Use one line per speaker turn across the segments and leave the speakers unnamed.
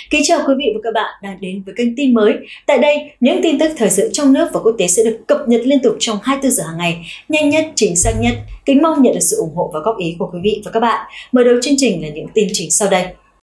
Kính chào quý vị và các bạn đang đến với kênh tin mới. Tại đây, những tin tức thời sự trong nước và quốc tế sẽ được cập nhật liên tục trong 24 giờ hàng ngày, nhanh nhất, chính xác nhất. Kính mong nhận được sự ủng hộ và góp ý của quý vị và các bạn. Mở đầu chương trình là những tin chính sau đây.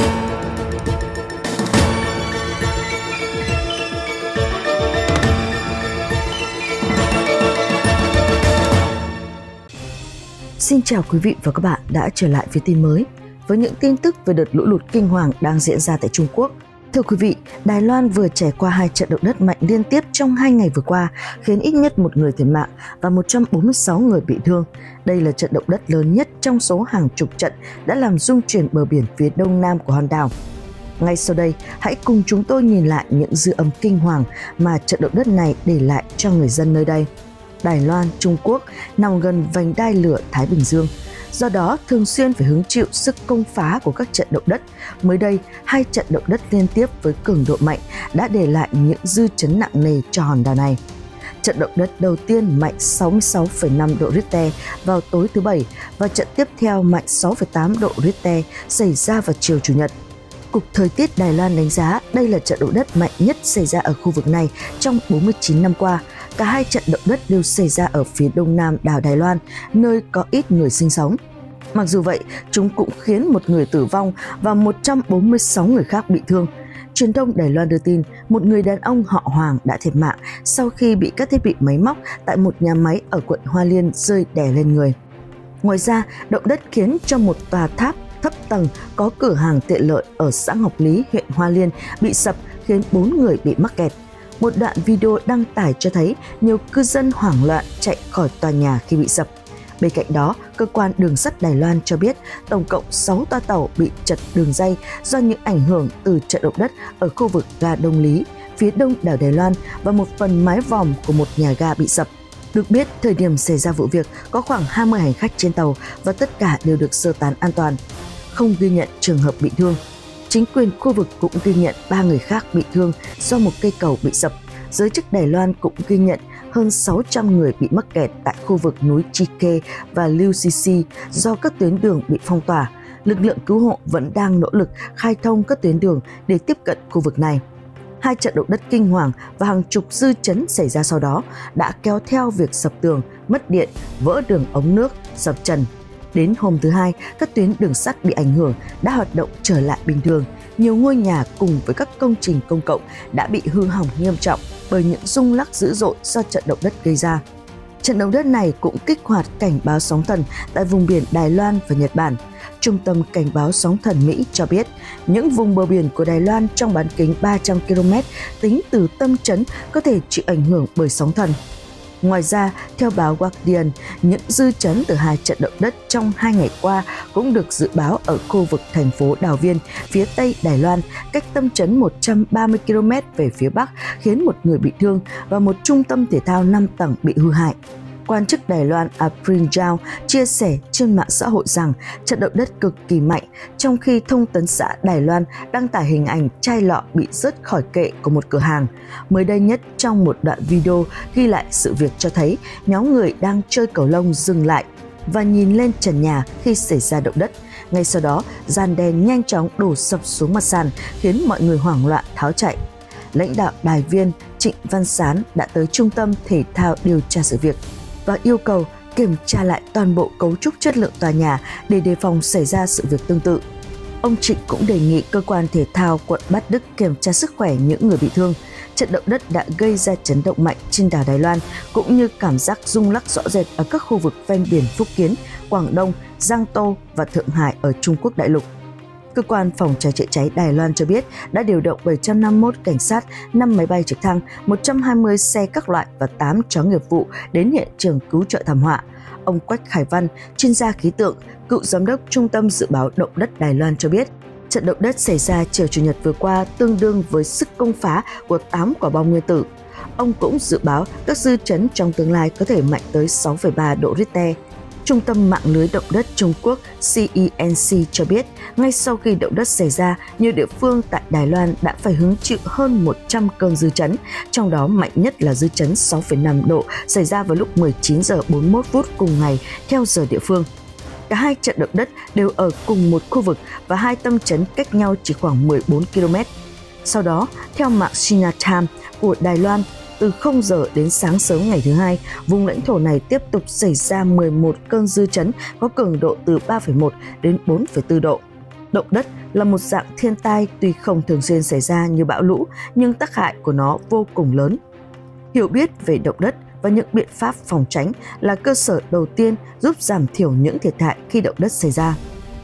Xin chào quý vị và các bạn đã trở lại với tin mới với những tin tức về đợt lũ lụt kinh hoàng đang diễn ra tại Trung Quốc. Thưa quý vị, Đài Loan vừa trải qua 2 trận động đất mạnh liên tiếp trong 2 ngày vừa qua, khiến ít nhất 1 người thiệt mạng và 146 người bị thương. Đây là trận động đất lớn nhất trong số hàng chục trận đã làm rung chuyển bờ biển phía đông nam của hòn đảo. Ngay sau đây, hãy cùng chúng tôi nhìn lại những dư âm kinh hoàng mà trận động đất này để lại cho người dân nơi đây. Đài Loan, Trung Quốc nằm gần vành đai lửa Thái Bình Dương, do đó thường xuyên phải hứng chịu sức công phá của các trận động đất. Mới đây, 2 trận động đất liên tiếp với cường độ mạnh đã để lại những dư chấn nặng nề cho hòn đảo này. Trận động đất đầu tiên mạnh 66,5 độ Richter vào tối thứ Bảy và trận tiếp theo mạnh 6,8 độ Richter xảy ra vào chiều Chủ nhật. Cục Thời tiết Đài Loan đánh giá đây là trận động đất mạnh nhất xảy ra ở khu vực này trong 49 năm qua. Cả 2 trận động đất đều xảy ra ở phía đông nam đảo Đài Loan, nơi có ít người sinh sống. Mặc dù vậy, chúng cũng khiến 1 người tử vong và 146 người khác bị thương. Truyền thông Đài Loan đưa tin một người đàn ông họ Hoàng đã thiệt mạng sau khi bị các thiết bị máy móc tại một nhà máy ở quận Hoa Liên rơi đè lên người. Ngoài ra, động đất khiến cho một tòa tháp thấp tầng có cửa hàng tiện lợi ở xã Ngọc Lý, huyện Hoa Liên bị sập, khiến 4 người bị mắc kẹt. Một đoạn video đăng tải cho thấy nhiều cư dân hoảng loạn chạy khỏi tòa nhà khi bị sập. Bên cạnh đó, cơ quan đường sắt Đài Loan cho biết tổng cộng 6 toa tàu bị trật đường ray do những ảnh hưởng từ trận động đất ở khu vực ga Đông Lý, phía đông đảo Đài Loan và một phần mái vòm của một nhà ga bị sập. Được biết, thời điểm xảy ra vụ việc có khoảng 20 hành khách trên tàu và tất cả đều được sơ tán an toàn. Không ghi nhận trường hợp bị thương. Chính quyền khu vực cũng ghi nhận 3 người khác bị thương do một cây cầu bị sập. Giới chức Đài Loan cũng ghi nhận hơn 600 người bị mắc kẹt tại khu vực núi Chike và Liu Sisi do các tuyến đường bị phong tỏa. Lực lượng cứu hộ vẫn đang nỗ lực khai thông các tuyến đường để tiếp cận khu vực này. 2 trận động đất kinh hoàng và hàng chục dư chấn xảy ra sau đó đã kéo theo việc sập tường, mất điện, vỡ đường ống nước, sập trần. Đến hôm thứ Hai, các tuyến đường sắt bị ảnh hưởng đã hoạt động trở lại bình thường. Nhiều ngôi nhà cùng với các công trình công cộng đã bị hư hỏng nghiêm trọng bởi những rung lắc dữ dội do trận động đất gây ra. Trận động đất này cũng kích hoạt cảnh báo sóng thần tại vùng biển Đài Loan và Nhật Bản. Trung tâm Cảnh báo sóng thần Mỹ cho biết những vùng bờ biển của Đài Loan trong bán kính 300 km tính từ tâm chấn có thể chịu ảnh hưởng bởi sóng thần. Ngoài ra, theo báo Guardian, những dư chấn từ 2 trận động đất trong 2 ngày qua cũng được dự báo ở khu vực thành phố Đào Viên, phía tây Đài Loan, cách tâm chấn 130 km về phía bắc, khiến 1 người bị thương và một trung tâm thể thao 5 tầng bị hư hại. Quan chức Đài Loan April Zhao chia sẻ trên mạng xã hội rằng trận động đất cực kỳ mạnh, trong khi thông tấn xã Đài Loan đăng tải hình ảnh chai lọ bị rớt khỏi kệ của một cửa hàng. Mới đây nhất, trong một đoạn video ghi lại sự việc cho thấy nhóm người đang chơi cầu lông dừng lại và nhìn lên trần nhà khi xảy ra động đất. Ngay sau đó, gian đen nhanh chóng đổ sập xuống mặt sàn, khiến mọi người hoảng loạn tháo chạy. Lãnh đạo Đài Viên Trịnh Văn Sán đã tới Trung tâm Thể thao điều tra sự việc và yêu cầu kiểm tra lại toàn bộ cấu trúc chất lượng tòa nhà để đề phòng xảy ra sự việc tương tự. Ông Trịnh cũng đề nghị cơ quan thể thao quận Bát Đức kiểm tra sức khỏe những người bị thương. Trận động đất đã gây ra chấn động mạnh trên đảo Đài Loan, cũng như cảm giác rung lắc rõ rệt ở các khu vực ven biển Phúc Kiến, Quảng Đông, Giang Tô và Thượng Hải ở Trung Quốc đại lục. Cơ quan phòng cháy chữa cháy Đài Loan cho biết đã điều động 751 cảnh sát, 5 máy bay trực thăng, 120 xe các loại và 8 chó nghiệp vụ đến hiện trường cứu trợ thảm họa. Ông Quách Khải Văn, chuyên gia khí tượng, cựu giám đốc Trung tâm Dự báo Động đất Đài Loan cho biết, trận động đất xảy ra chiều Chủ nhật vừa qua tương đương với sức công phá của 8 quả bom nguyên tử. Ông cũng dự báo các dư chấn trong tương lai có thể mạnh tới 6,3 độ Richter. Trung tâm mạng lưới động đất Trung Quốc CENC cho biết, ngay sau khi động đất xảy ra, nhiều địa phương tại Đài Loan đã phải hứng chịu hơn 100 cơn dư chấn, trong đó mạnh nhất là dư chấn 6,5 độ xảy ra vào lúc 19 giờ 41 phút cùng ngày theo giờ địa phương. Cả 2 trận động đất đều ở cùng một khu vực và 2 tâm chấn cách nhau chỉ khoảng 14 km. Sau đó, theo mạng China Times của Đài Loan, từ 0 giờ đến sáng sớm ngày thứ Hai, vùng lãnh thổ này tiếp tục xảy ra 11 cơn dư chấn có cường độ từ 3,1 đến 4,4 độ. Động đất là một dạng thiên tai tuy không thường xuyên xảy ra như bão lũ, nhưng tác hại của nó vô cùng lớn. Hiểu biết về động đất và những biện pháp phòng tránh là cơ sở đầu tiên giúp giảm thiểu những thiệt hại khi động đất xảy ra.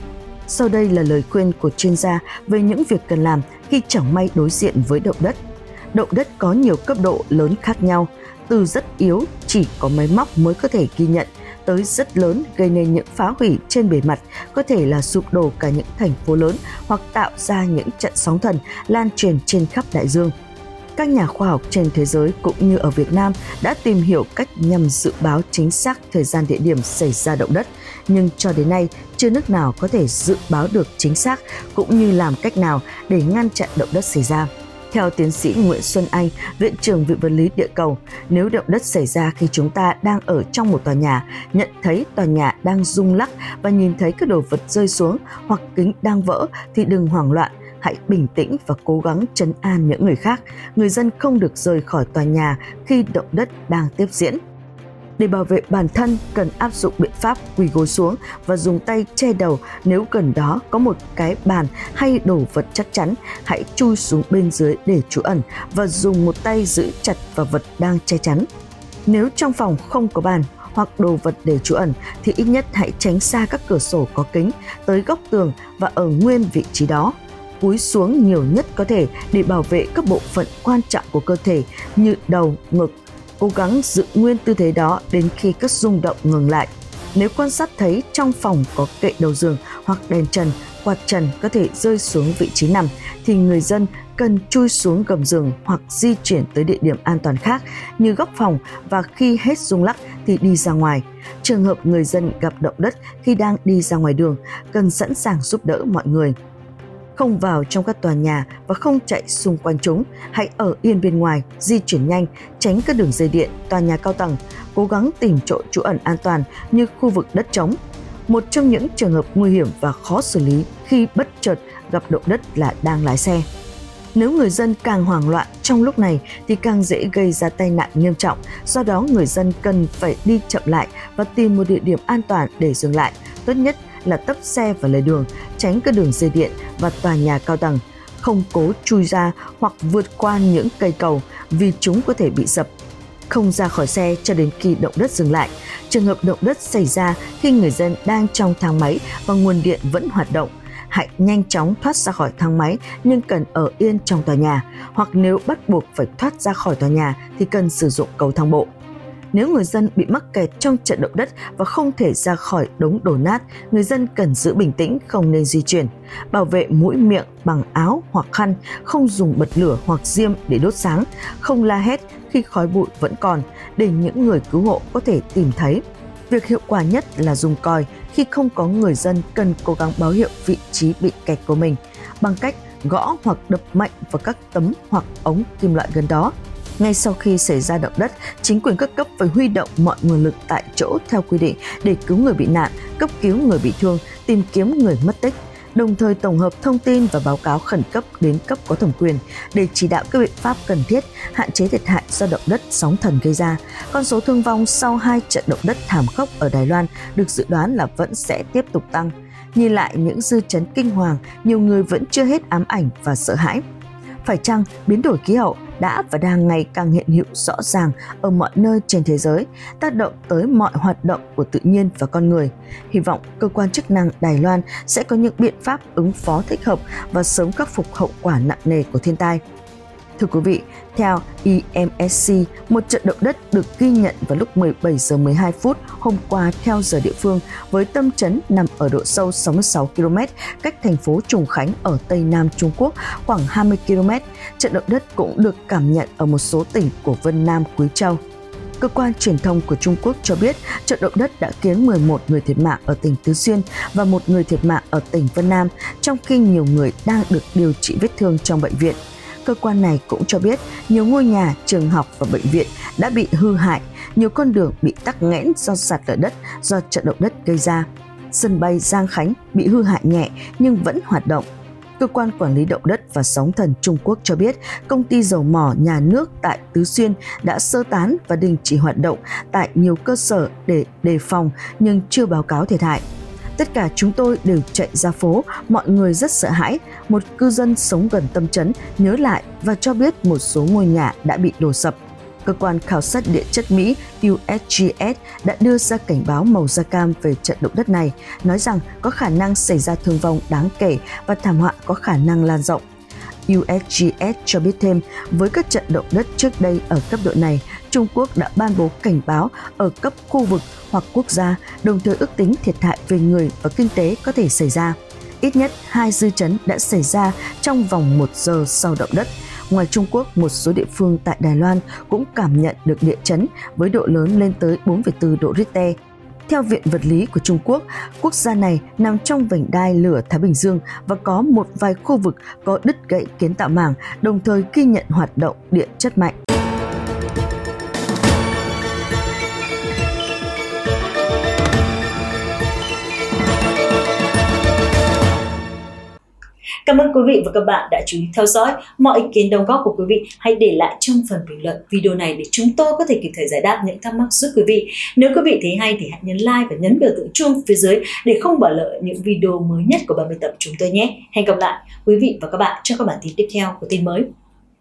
Sau đây là lời khuyên của chuyên gia về những việc cần làm khi chẳng may đối diện với động đất. Động đất có nhiều cấp độ lớn khác nhau, từ rất yếu chỉ có máy móc mới có thể ghi nhận, tới rất lớn gây nên những phá hủy trên bề mặt, có thể là sụp đổ cả những thành phố lớn hoặc tạo ra những trận sóng thần lan truyền trên khắp đại dương. Các nhà khoa học trên thế giới cũng như ở Việt Nam đã tìm hiểu cách nhằm dự báo chính xác thời gian địa điểm xảy ra động đất, nhưng cho đến nay chưa nước nào có thể dự báo được chính xác cũng như làm cách nào để ngăn chặn động đất xảy ra. Theo tiến sĩ Nguyễn Xuân Anh, Viện trưởng Viện Vật lý Địa cầu, nếu động đất xảy ra khi chúng ta đang ở trong một tòa nhà, nhận thấy tòa nhà đang rung lắc và nhìn thấy các đồ vật rơi xuống hoặc kính đang vỡ thì đừng hoảng loạn, hãy bình tĩnh và cố gắng trấn an những người khác. Người dân không được rời khỏi tòa nhà khi động đất đang tiếp diễn. Để bảo vệ bản thân, cần áp dụng biện pháp quỳ gối xuống và dùng tay che đầu. Nếu gần đó có một cái bàn hay đồ vật chắc chắn, hãy chui xuống bên dưới để trú ẩn và dùng một tay giữ chặt vào vật đang che chắn. Nếu trong phòng không có bàn hoặc đồ vật để trú ẩn thì ít nhất hãy tránh xa các cửa sổ có kính, tới góc tường và ở nguyên vị trí đó. Cúi xuống nhiều nhất có thể để bảo vệ các bộ phận quan trọng của cơ thể như đầu, ngực. Cố gắng giữ nguyên tư thế đó đến khi các rung động ngừng lại. Nếu quan sát thấy trong phòng có kệ đầu giường hoặc đèn trần, quạt trần có thể rơi xuống vị trí nằm, thì người dân cần chui xuống gầm giường hoặc di chuyển tới địa điểm an toàn khác như góc phòng, và khi hết rung lắc thì đi ra ngoài. Trường hợp người dân gặp động đất khi đang đi ra ngoài đường, cần sẵn sàng giúp đỡ mọi người. Không vào trong các tòa nhà và không chạy xung quanh chúng, hãy ở yên bên ngoài, di chuyển nhanh, tránh các đường dây điện, tòa nhà cao tầng, cố gắng tìm chỗ trú ẩn an toàn như khu vực đất trống. Một trong những trường hợp nguy hiểm và khó xử lý khi bất chợt gặp động đất là đang lái xe. Nếu người dân càng hoảng loạn trong lúc này thì càng dễ gây ra tai nạn nghiêm trọng, do đó người dân cần phải đi chậm lại và tìm một địa điểm an toàn để dừng lại. Tốt nhất là tấp xe vào lề đường, tránh các đường dây điện và tòa nhà cao tầng. Không cố chui ra hoặc vượt qua những cây cầu vì chúng có thể bị sập. Không ra khỏi xe cho đến khi động đất dừng lại. Trường hợp động đất xảy ra khi người dân đang trong thang máy và nguồn điện vẫn hoạt động, hãy nhanh chóng thoát ra khỏi thang máy nhưng cần ở yên trong tòa nhà, hoặc nếu bắt buộc phải thoát ra khỏi tòa nhà thì cần sử dụng cầu thang bộ. Nếu người dân bị mắc kẹt trong trận động đất và không thể ra khỏi đống đổ nát, người dân cần giữ bình tĩnh, không nên di chuyển. Bảo vệ mũi miệng bằng áo hoặc khăn, không dùng bật lửa hoặc diêm để đốt sáng, không la hét khi khói bụi vẫn còn để những người cứu hộ có thể tìm thấy. Việc hiệu quả nhất là dùng còi. Khi không có người dân, cần cố gắng báo hiệu vị trí bị kẹt của mình bằng cách gõ hoặc đập mạnh vào các tấm hoặc ống kim loại gần đó. Ngay sau khi xảy ra động đất, chính quyền các cấp phải huy động mọi nguồn lực tại chỗ theo quy định để cứu người bị nạn, cấp cứu người bị thương, tìm kiếm người mất tích, đồng thời tổng hợp thông tin và báo cáo khẩn cấp đến cấp có thẩm quyền để chỉ đạo các biện pháp cần thiết, hạn chế thiệt hại do động đất sóng thần gây ra. Con số thương vong sau 2 trận động đất thảm khốc ở Đài Loan được dự đoán là vẫn sẽ tiếp tục tăng. Nhìn lại những dư chấn kinh hoàng, nhiều người vẫn chưa hết ám ảnh và sợ hãi. Phải chăng biến đổi khí hậu đã và đang ngày càng hiện hữu rõ ràng ở mọi nơi trên thế giới, tác động tới mọi hoạt động của tự nhiên và con người? Hy vọng cơ quan chức năng Đài Loan sẽ có những biện pháp ứng phó thích hợp và sớm khắc phục hậu quả nặng nề của thiên tai. Thưa quý vị, theo EMSC, một trận động đất được ghi nhận vào lúc 17 giờ 12 phút hôm qua theo giờ địa phương, với tâm chấn nằm ở độ sâu 66 km cách thành phố Trùng Khánh ở Tây Nam Trung Quốc khoảng 20 km. Trận động đất cũng được cảm nhận ở một số tỉnh của Vân Nam, Quý Châu. Cơ quan truyền thông của Trung Quốc cho biết trận động đất đã khiến 11 người thiệt mạng ở tỉnh Tứ Xuyên và 1 người thiệt mạng ở tỉnh Vân Nam, trong khi nhiều người đang được điều trị vết thương trong bệnh viện. Cơ quan này cũng cho biết nhiều ngôi nhà, trường học và bệnh viện đã bị hư hại, nhiều con đường bị tắc nghẽn do sạt lở đất do trận động đất gây ra. Sân bay Giang Khánh bị hư hại nhẹ nhưng vẫn hoạt động. Cơ quan Quản lý Động đất và Sóng thần Trung Quốc cho biết công ty dầu mỏ nhà nước tại Tứ Xuyên đã sơ tán và đình chỉ hoạt động tại nhiều cơ sở để đề phòng nhưng chưa báo cáo thiệt hại. Tất cả chúng tôi đều chạy ra phố, mọi người rất sợ hãi. Một cư dân sống gần tâm chấn nhớ lại và cho biết một số ngôi nhà đã bị đổ sập. Cơ quan khảo sát địa chất Mỹ USGS đã đưa ra cảnh báo màu da cam về trận động đất này, nói rằng có khả năng xảy ra thương vong đáng kể và thảm họa có khả năng lan rộng. USGS cho biết thêm, với các trận động đất trước đây ở cấp độ này, Trung Quốc đã ban bố cảnh báo ở cấp khu vực hoặc quốc gia, đồng thời ước tính thiệt hại về người và kinh tế có thể xảy ra. Ít nhất 2 dư chấn đã xảy ra trong vòng 1 giờ sau động đất. Ngoài Trung Quốc, một số địa phương tại Đài Loan cũng cảm nhận được địa chấn với độ lớn lên tới 4,4 độ Richter. Theo Viện Vật lý của Trung Quốc, quốc gia này nằm trong vành đai lửa Thái Bình Dương và có một vài khu vực có đứt gãy kiến tạo màng, đồng thời ghi nhận hoạt động địa chất mạnh.
Cảm ơn quý vị và các bạn đã chú ý theo dõi. Mọi ý kiến đóng góp của quý vị hãy để lại trong phần bình luận video này để chúng tôi có thể kịp thời giải đáp những thắc mắc giúp quý vị. Nếu quý vị thấy hay thì hãy nhấn like và nhấn biểu tượng chuông phía dưới để không bỏ lỡ những video mới nhất của ban biên tập chúng tôi nhé. Hẹn gặp lại quý vị và các bạn trong các bản tin tiếp theo của Tin Mới.